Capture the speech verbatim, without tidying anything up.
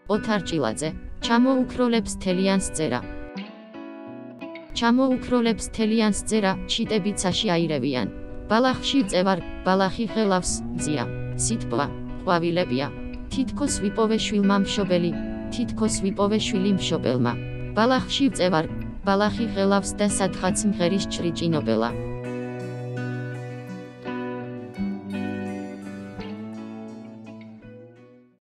ოთარჭილაძე, ჩამოუქროლებს თელიანს წერა. ჩამოუქროლებს თელიანს წერა, ჩიტებიცაში აირევიან. ბალახში წევარ, ბალახი ხელავს, ძია, სიტყვა, ყვავილებია. თითქოს ვიპოვე შვილმა მშობელი, თითქოს ვიპოვე შვილი მშობელმა. ბალახში წევარ, ბალახი ხელავს და სადღაც მღერის ჭრიჭინობელა.